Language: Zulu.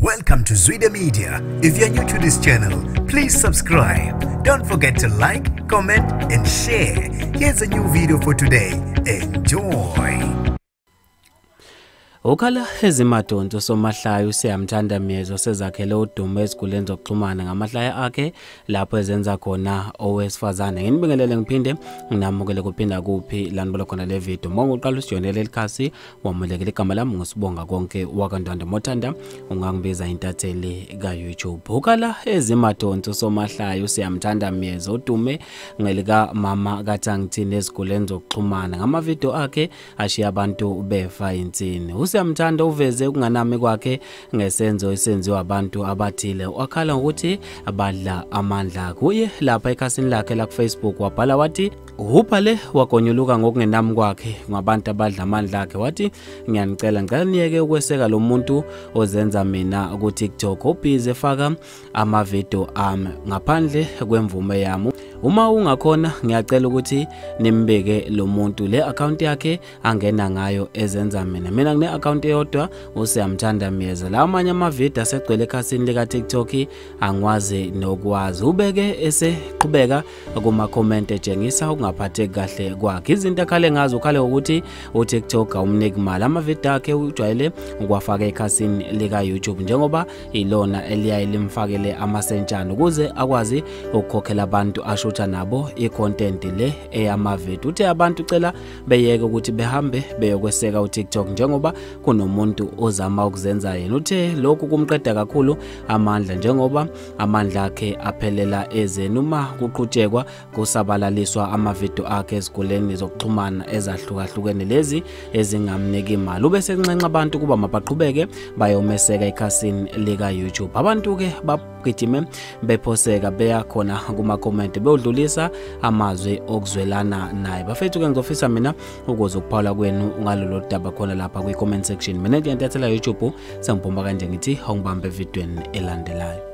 Welcome to Zwida Media. If you're new to this channel, please subscribe. Don't forget to like, comment and share. Here's a new video for today. Enjoy. Ukhala Ezimathonsi Usomahlaya usiyamthanda miyezo sezakhele udumo esiguleni zokuxhumana ngamahlaya akhe lapho ezenza khona owesifazane. Nginibingelele ngiphinde nginamukele kuphinda kuphi lanibona khona le video. Monga uqala usijonele elikhasi wamulekela igama lami ngosibonga konke wakandwanda mothanda ungangibiza intatheli ka YouTube. Ukhala Ezimathonsi Usomahlaya usiyamthanda miyezo udume ngelika mama kaThangithini esiguleni zokuxhumana ngamavideo akhe ashiya abantu befa insini. Usiyamthanda uveze ukunganami kwakhe ngesenzo esenziwa abantu abathile. Wakhala ukuthi abadla amandla kuye lapha ekhasini lakhe la Facebook wabhala wathi ubhale wakonyuluka ngokungenami kwakhe ngabantu abadla amandla akhe wathi ngicela niyeke ukweseka lo muntu ozenza mina ku TikTok obhize efaka amavideo ami ngaphandle kwemvume yami. Uma ungakhona ngiyacela ukuthi nimbeke lo muntu le account yakhe angena ngayo ezenza mina ngine account eyodwa usiyamthanda miyeza. La amanye amavideo asegcwele ekhasini lika TikTok angwazi nokwazi ubeke eseqhubeka kuma comment etshengisa ukungaphatheki kahle kwakhe. Izinto akhale ngazo ukhale ukuthi uTikTok awumniki imali. Amavideo akhe ujwayele ukwafaka ekhasini lika YouTube njengoba ilona eliyaye limfakele amasentshana ukuze akwazi ukukhokhela abantu ashutha nabo icontent le eyamavideo. Uthe abantu cela beyeke ukuthi behambe beyokweseka uTikTok njengoba kunomuntu ozama ukuzenza yena. Uthe lokhu kumqeda kakhulu amandla njengoba amandla akhe aphelela ezeni uma kuqhutshekwa kusabalaliswa amavideo akhe esiguleni zokuxhumana ezahlukahlukene lezi ezingamniki imali. Ubese kuncenxa abantu kuba mabaqhubeke bayomeseka ekhasini lika YouTube. Abantu ke bagijime bephoseka beya khona kuma comment beodlulisa amazwi okuzwelana naye. Bafethu ke ngizofisa mina ukuze ukuphawula kwenu ngalolu daba khona lapha kwi comment section. Mina ngiyantathela YouTube sengibhomba kanje ngithi awungibambe evidweni elandelayo.